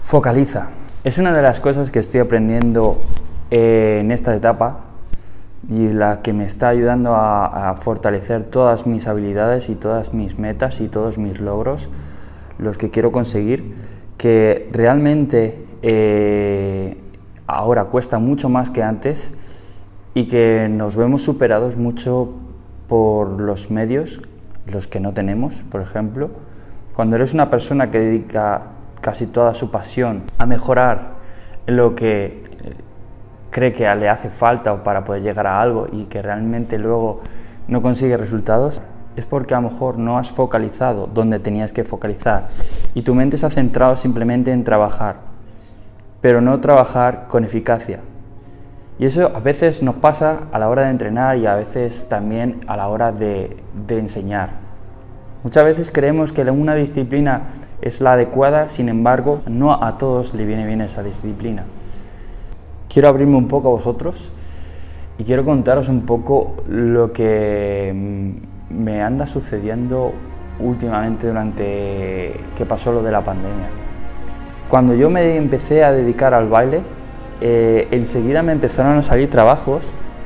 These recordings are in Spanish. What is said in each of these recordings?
Focaliza. Es una de las cosas que estoy aprendiendo en esta etapa y la que me está ayudando a fortalecer todas mis habilidades y todas mis metas y todos mis logros, los que quiero conseguir, que realmente ahora cuesta mucho más que antes y que nos vemos superados mucho por los medios, los que no tenemos, por ejemplo. Cuando eres una persona que dedica casi toda su pasión a mejorar lo que cree que le hace falta para poder llegar a algo y que realmente luego no consigue resultados, es porque a lo mejor no has focalizado donde tenías que focalizar y tu mente se ha centrado simplemente en trabajar, pero no trabajar con eficacia. Y eso a veces nos pasa a la hora de entrenar y a veces también a la hora de enseñar. Muchas veces creemos que una disciplina es la adecuada, sin embargo, no a todos le viene bien esa disciplina. Quiero abrirme un poco a vosotros y quiero contaros un poco lo que me anda sucediendo últimamente durante que pasó lo de la pandemia. Cuando yo me empecé a dedicar al baile, enseguida me empezaron a salir trabajos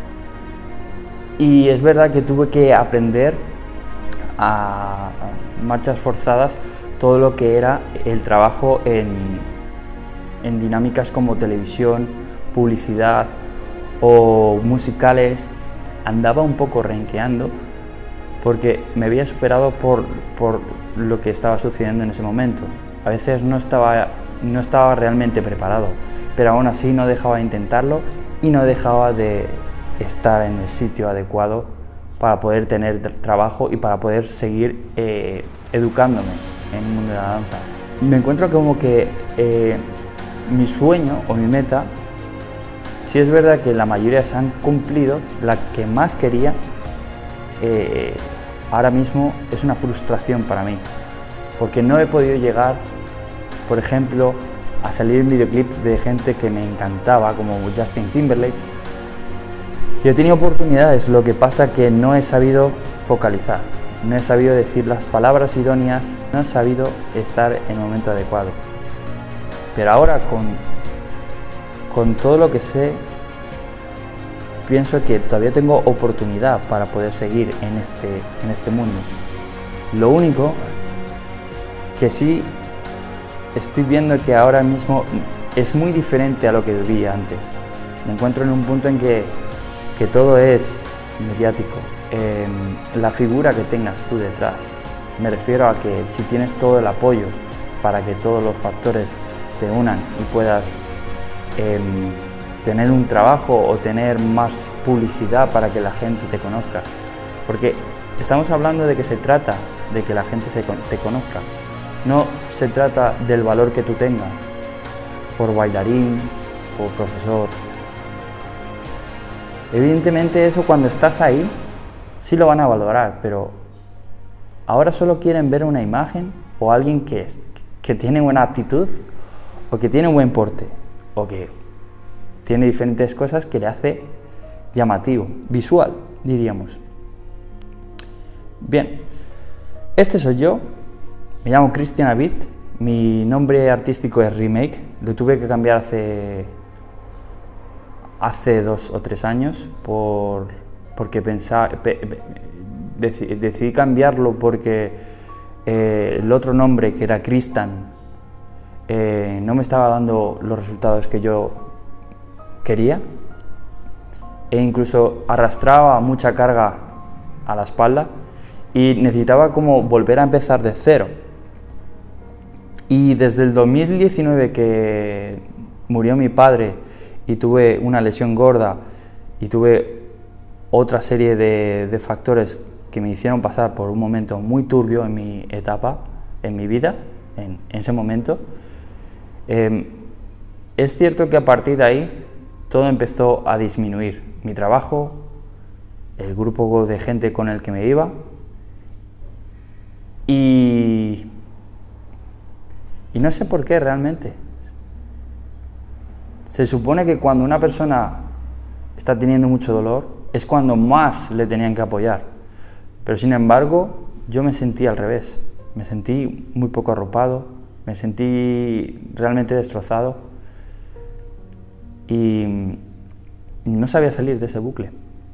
y es verdad que tuve que aprender a marchas forzadas todo lo que era el trabajo en dinámicas como televisión, publicidad o musicales. Andaba un poco renqueando porque me había superado por lo que estaba sucediendo en ese momento. A veces no estaba realmente preparado, pero aún así no dejaba de intentarlo y no dejaba de estar en el sitio adecuado para poder tener trabajo y para poder seguir educándome en el mundo de la danza. Me encuentro como que mi sueño o mi meta, sí es verdad que la mayoría se han cumplido, la que más quería ahora mismo es una frustración para mí, porque no he podido llegar, por ejemplo, a salir en videoclips de gente que me encantaba, como Justin Timberlake. Y he tenido oportunidades, lo que pasa que no he sabido focalizar, no he sabido decir las palabras idóneas, no he sabido estar en el momento adecuado. Pero ahora con todo lo que sé, pienso que todavía tengo oportunidad para poder seguir en este mundo. Lo único que sí estoy viendo que ahora mismo es muy diferente a lo que vivía antes. Me encuentro en un punto en que todo es mediático. La figura que tengas tú detrás. Me refiero a que si tienes todo el apoyo para que todos los factores se unan y puedas tener un trabajo o tener más publicidad para que la gente te conozca. Porque estamos hablando de que se trata de que la gente te conozca. No se trata del valor que tú tengas por bailarín, por profesor. Evidentemente eso cuando estás ahí sí lo van a valorar, pero ahora solo quieren ver una imagen o alguien que tiene buena actitud o que tiene buen porte o que tiene diferentes cosas que le hace llamativo, visual, diríamos. Bien, este soy yo, me llamo Cristian Abid, mi nombre artístico es Remake, lo tuve que cambiar hace 2 o 3 años porque decidí cambiarlo porque el otro nombre, que era Cristian, no me estaba dando los resultados que yo quería e incluso arrastraba mucha carga a la espalda y necesitaba como volver a empezar de cero. Y desde el 2019 que murió mi padre y tuve una lesión gorda y tuve otra serie de factores que me hicieron pasar por un momento muy turbio en mi etapa, en mi vida, en ese momento, es cierto que a partir de ahí todo empezó a disminuir. Mi trabajo, el grupo de gente con el que me iba y no sé por qué realmente. Se supone que cuando una persona está teniendo mucho dolor es cuando más le tenían que apoyar, pero sin embargo yo me sentí al revés, me sentí muy poco arropado, Me sentí realmente destrozado y no sabía salir de ese bucle.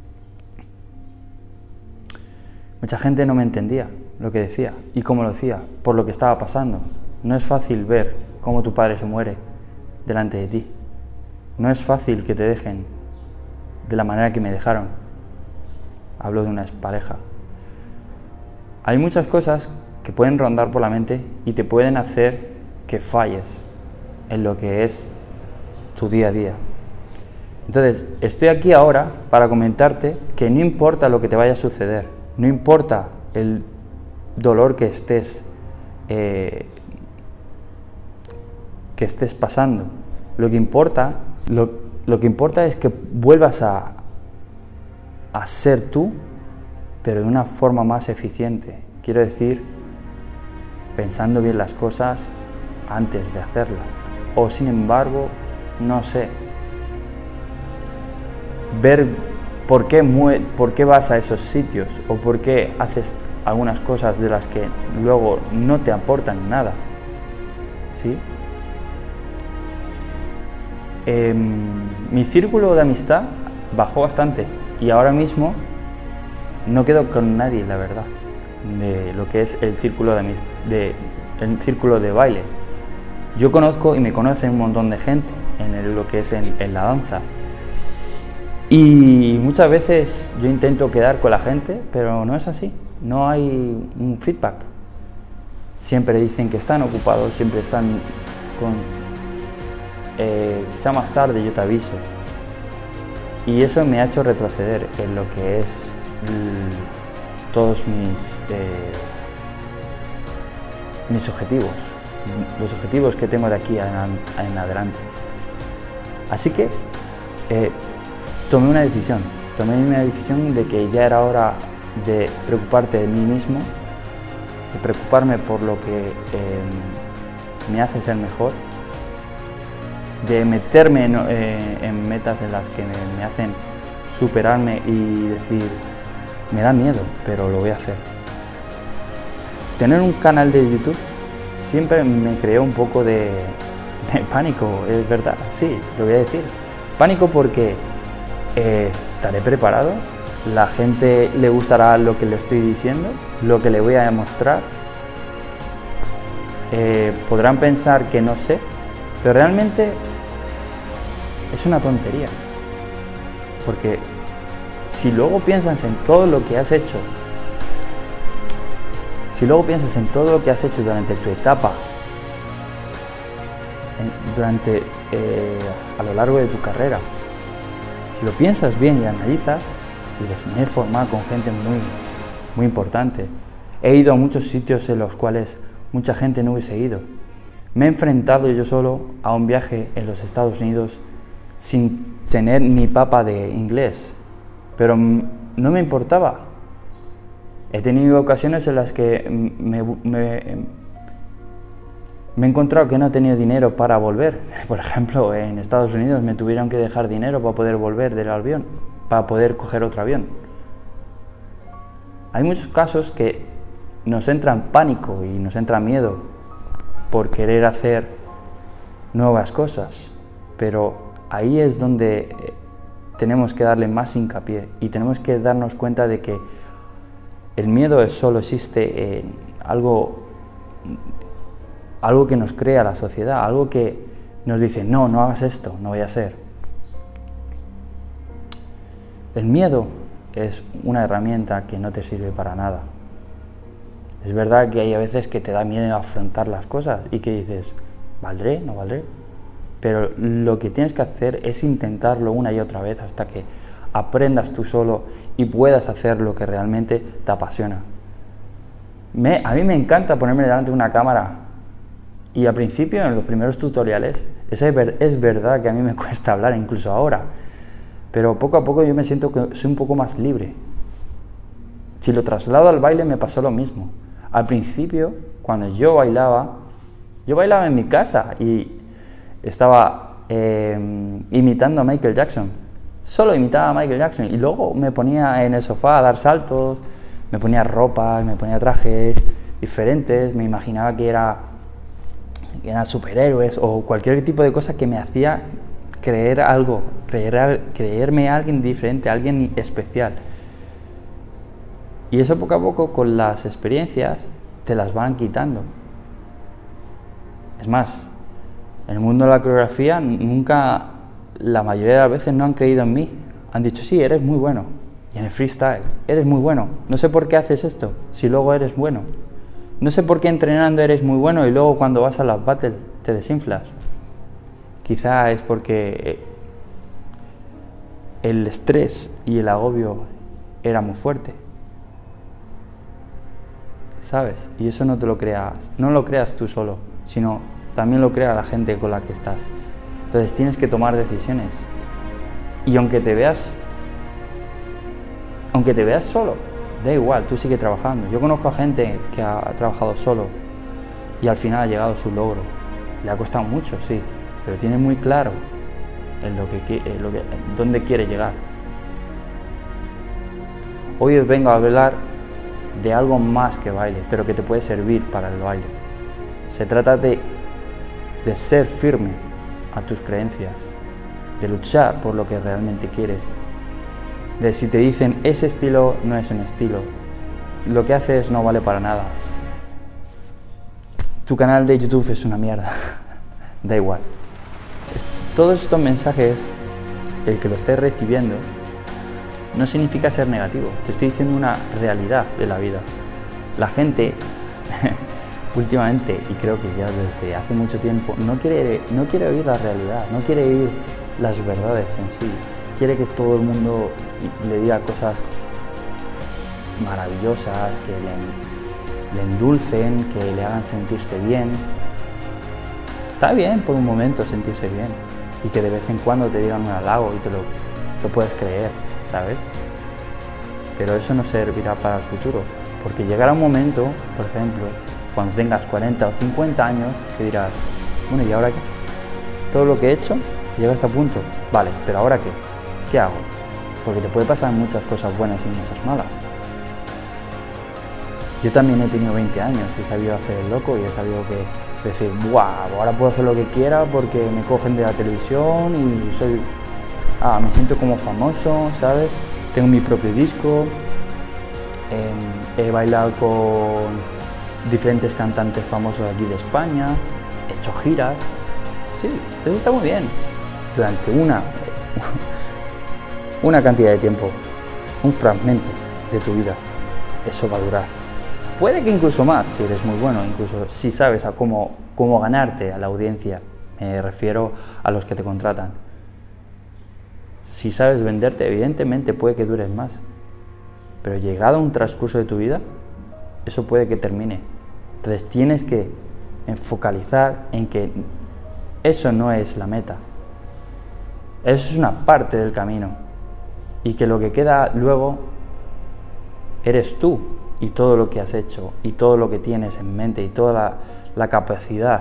Mucha gente no me entendía lo que decía y cómo lo decía, por lo que estaba pasando. No es fácil ver cómo tu padre se muere delante de ti. No es fácil que te dejen de la manera que me dejaron. Hablo de una expareja. Hay muchas cosas que pueden rondar por la mente y te pueden hacer que falles en lo que es tu día a día. Entonces, estoy aquí ahora para comentarte que no importa lo que te vaya a suceder, no importa el dolor que estés pasando, lo que importa es que vuelvas a ser tú, pero de una forma más eficiente. Quiero decir, pensando bien las cosas antes de hacerlas. O sin embargo, no sé, ver por qué vas a esos sitios o por qué haces algunas cosas de las que luego no te aportan nada. ¿Sí? Mi círculo de amistad bajó bastante y ahora mismo no quedo con nadie, la verdad, de lo que es el círculo el círculo de baile. Yo conozco y me conocen un montón de gente en lo que es en la danza. Y muchas veces yo intento quedar con la gente, pero no es así. No hay un feedback. Siempre dicen que están ocupados, siempre están quizá más tarde yo te aviso. Y eso me ha hecho retroceder en lo que es todos mis objetivos, los objetivos que tengo de aquí en adelante. Así que tomé una decisión de que ya era hora de preocuparte de mí mismo, de preocuparme por lo que me hace ser mejor, de meterme en metas en las que me hacen superarme y decir, me da miedo, pero lo voy a hacer. Tener un canal de YouTube siempre me creó un poco de pánico, es verdad, sí, lo voy a decir. Pánico porque estaré preparado, la gente le gustará lo que le estoy diciendo, lo que le voy a mostrar. Podrán pensar que no sé, pero realmente es una tontería. Porque si luego piensas en todo lo que has hecho, durante tu etapa, a lo largo de tu carrera, si lo piensas bien y analizas, dices, me he formado con gente muy, muy importante. He ido a muchos sitios en los cuales mucha gente no hubiese ido. Me he enfrentado yo solo a un viaje en los Estados Unidos sin tener ni papa de inglés, pero no me importaba. He tenido ocasiones en las que me he encontrado que no he tenido dinero para volver. Por ejemplo, en Estados Unidos me tuvieron que dejar dinero para poder volver del avión, para poder coger otro avión. Hay muchos casos que nos entra pánico y nos entra miedo por querer hacer nuevas cosas, pero ahí es donde tenemos que darle más hincapié y tenemos que darnos cuenta de que el miedo solo existe en algo que nos crea la sociedad, algo que nos dice, no hagas esto, no vaya a ser. El miedo es una herramienta que no te sirve para nada. Es verdad que hay a veces que te da miedo afrontar las cosas y que dices, ¿valdré? ¿No valdré? Pero lo que tienes que hacer es intentarlo una y otra vez hasta que aprendas tú solo y puedas hacer lo que realmente te apasiona. A mí me encanta ponerme delante de una cámara y al principio, en los primeros tutoriales, es verdad que a mí me cuesta hablar, incluso ahora, pero poco a poco yo me siento que soy un poco más libre. Si lo traslado al baile me pasó lo mismo. Al principio, cuando yo bailaba en mi casa y estaba imitando a Michael Jackson. Solo imitaba a Michael Jackson y luego me ponía en el sofá a dar saltos, me ponía ropa, me ponía trajes diferentes, me imaginaba que era eran superhéroes o cualquier tipo de cosa que me hacía creer algo, creerme alguien diferente, alguien especial. Y eso poco a poco con las experiencias te las van quitando. Es más, en el mundo de la coreografía nunca, la mayoría de las veces no han creído en mí. Han dicho, sí, eres muy bueno. Y en el freestyle, eres muy bueno. No sé por qué haces esto, si luego eres bueno. No sé por qué entrenando eres muy bueno y luego cuando vas a las battles te desinflas. Quizá es porque el estrés y el agobio era muy fuerte. ¿Sabes? Y eso no te lo creas, no lo creas tú solo, sino también lo crea la gente con la que estás. Entonces tienes que tomar decisiones. Y aunque te veas solo, da igual, tú sigue trabajando. Yo conozco a gente que ha trabajado solo y al final ha llegado a su logro. Le ha costado mucho, sí, pero tiene muy claro dónde quiere llegar. Hoy os vengo a hablar de algo más que baile, pero que te puede servir para el baile. Se trata de ser firme a tus creencias, de luchar por lo que realmente quieres, de si te dicen ese estilo no es un estilo, lo que haces no vale para nada, tu canal de YouTube es una mierda, da igual. Todos estos mensajes, el que lo estés recibiendo, no significa ser negativo, te estoy diciendo una realidad de la vida. La gente, últimamente, y creo que ya desde hace mucho tiempo, no quiere oír la realidad, no quiere oír las verdades en sí. Quiere que todo el mundo le diga cosas maravillosas, que le endulcen, que le hagan sentirse bien. Está bien por un momento sentirse bien y que de vez en cuando te digan un halago y te lo puedes creer, ¿sabes? Pero eso no servirá para el futuro, porque llegará un momento, por ejemplo, cuando tengas 40 o 50 años, que dirás, bueno, ¿y ahora qué? Todo lo que he hecho llega a este punto, vale, pero ¿ahora qué? ¿Qué hago? Porque te puede pasar muchas cosas buenas y muchas malas. Yo también he tenido 20 años y he sabido hacer el loco y he sabido decir, ¡guau! Ahora puedo hacer lo que quiera porque me cogen de la televisión y me siento como famoso, ¿sabes? Tengo mi propio disco, he bailado con diferentes cantantes famosos de aquí de España, he hecho giras. Sí, eso está muy bien. Durante una cantidad de tiempo, un fragmento de tu vida, eso va a durar. Puede que incluso más, si eres muy bueno, incluso si sabes a cómo ganarte a la audiencia, me refiero a los que te contratan. Si sabes venderte, evidentemente puede que dures más, pero llegado a un transcurso de tu vida, eso puede que termine. Entonces tienes que focalizar en que eso no es la meta, eso es una parte del camino y que lo que queda luego eres tú y todo lo que has hecho y todo lo que tienes en mente y toda la capacidad,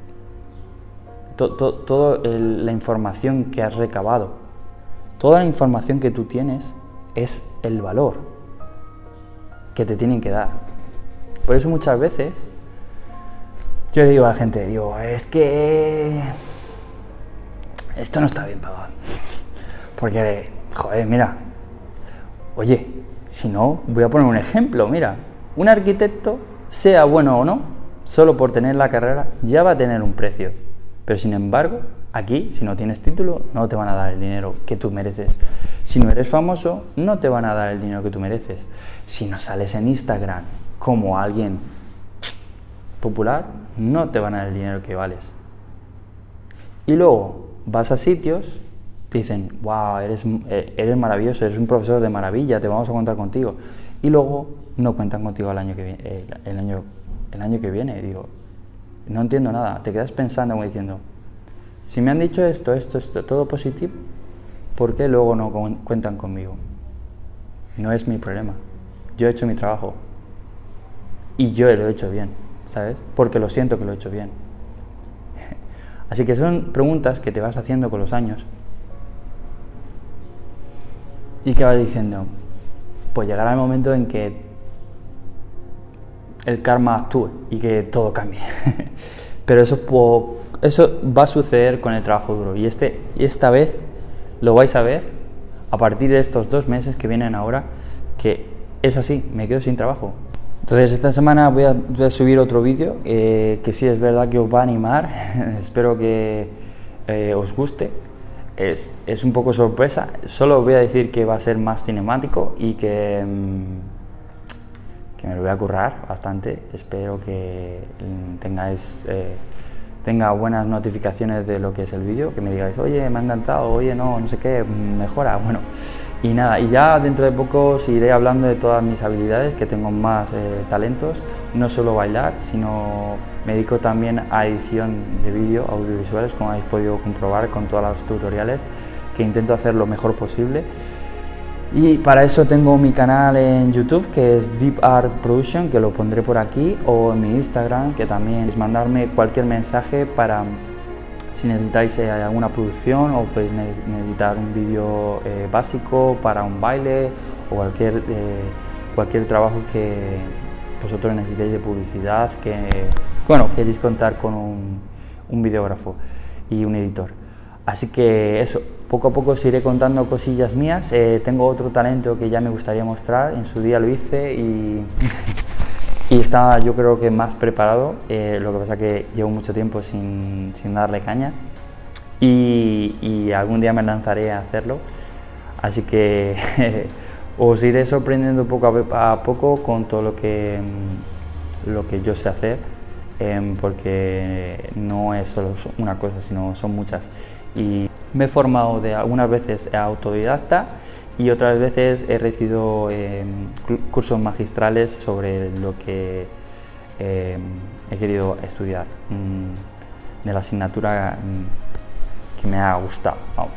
toda la información que has recabado, toda la información que tú tienes es el valor que te tienen que dar. Por eso muchas veces yo le digo a la gente, es que esto no está bien pagado. Porque, joder, mira, oye, si no, voy a poner un ejemplo, mira, un arquitecto, sea bueno o no, solo por tener la carrera, ya va a tener un precio. Pero sin embargo, aquí, si no tienes título, no te van a dar el dinero que tú mereces. Si no eres famoso, no te van a dar el dinero que tú mereces. Si no sales en Instagram como alguien popular, no te van a dar el dinero que vales. Y luego vas a sitios, te dicen, wow, eres maravilloso, eres un profesor de maravilla, te vamos a contar contigo. Y luego no cuentan contigo el año que viene. Y digo, no entiendo nada. Te quedas pensando como diciendo, si me han dicho esto, todo positivo, ¿por qué luego no cuentan conmigo? No es mi problema. Yo he hecho mi trabajo. Y yo lo he hecho bien, ¿sabes? Porque lo siento que lo he hecho bien. Así que son preguntas que te vas haciendo con los años. Y que vas diciendo, pues llegará el momento en que el karma actúe y que todo cambie. Pero eso va a suceder con el trabajo duro y esta vez lo vais a ver a partir de estos 2 meses que vienen ahora, que es así, me quedo sin trabajo. Entonces esta semana voy a subir otro vídeo que sí es verdad que os va a animar, espero que os guste. Es un poco sorpresa, solo os voy a decir que va a ser más cinemático y que me lo voy a currar bastante. Espero que tenga buenas notificaciones de lo que es el vídeo, que me digáis, oye, me ha encantado, oye, no sé qué, mejora, bueno. Y nada, y ya dentro de poco os iré hablando de todas mis habilidades, que tengo más talentos, no solo bailar, sino me dedico también a edición de vídeo, audiovisuales, como habéis podido comprobar con todos los tutoriales, que intento hacer lo mejor posible. Y para eso tengo mi canal en YouTube, que es Deep Art Production, que lo pondré por aquí, o en mi Instagram, que también es mandarme cualquier mensaje para si necesitáis alguna producción o podéis necesitar un vídeo básico para un baile o cualquier trabajo que vosotros necesitéis de publicidad, que queréis contar con un videógrafo y un editor. Así que eso, poco a poco os iré contando cosillas mías. Tengo otro talento que ya me gustaría mostrar, en su día lo hice y estaba yo creo que más preparado, lo que pasa que llevo mucho tiempo sin darle caña y algún día me lanzaré a hacerlo, así que os iré sorprendiendo poco a poco con todo lo que yo sé hacer, porque no es solo una cosa, sino son muchas. Y me he formado algunas veces autodidacta y otras veces he recibido cursos magistrales sobre lo que he querido estudiar, de la asignatura que me ha gustado, vamos.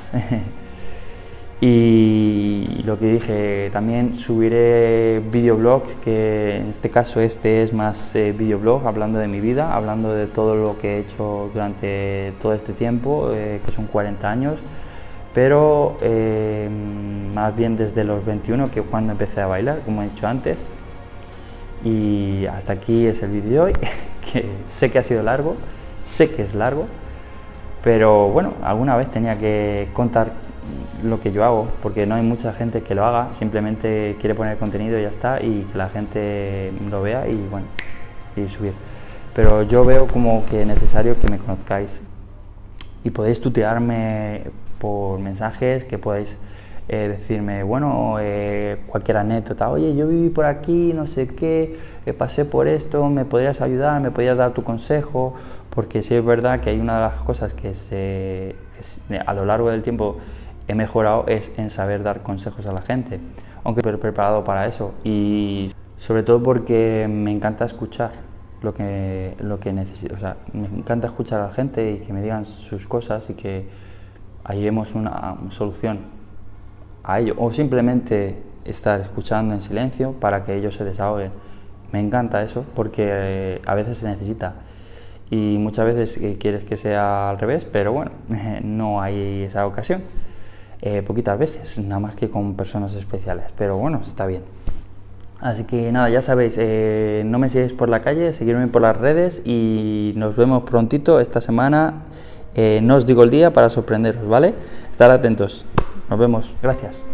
Y lo que dije, también subiré videoblogs, que en este caso es más videoblog, hablando de mi vida, hablando de todo lo que he hecho durante todo este tiempo, que son 40 años, pero más bien desde los 21, que cuando empecé a bailar, como he dicho antes. Y hasta aquí es el vídeo de hoy, que sé que ha sido largo, sé que es largo, pero bueno, alguna vez tenía que contar lo que yo hago, porque no hay mucha gente que lo haga, simplemente quiere poner contenido y ya está, y que la gente lo vea y bueno, y subir. Pero yo veo como que es necesario que me conozcáis y podéis tutearme por mensajes, que podéis decirme, bueno, cualquier anécdota, oye, yo viví por aquí, no sé qué, pasé por esto, me podrías ayudar, me podrías dar tu consejo, porque sí es verdad que hay una de las cosas que a lo largo del tiempo he mejorado es en saber dar consejos a la gente, aunque estoy preparado para eso, y sobre todo porque me encanta escuchar lo que necesito, o sea, me encanta escuchar a la gente y que me digan sus cosas y que hallemos una solución a ello, o simplemente estar escuchando en silencio para que ellos se desahoguen. Me encanta eso porque a veces se necesita y muchas veces quieres que sea al revés, pero bueno, no hay esa ocasión, poquitas veces, nada más que con personas especiales, pero bueno, está bien. Así que nada, ya sabéis, no me sigáis por la calle, seguidme por las redes y nos vemos prontito esta semana. No os digo el día para sorprenderos, ¿vale? Estar atentos. Nos vemos. Gracias.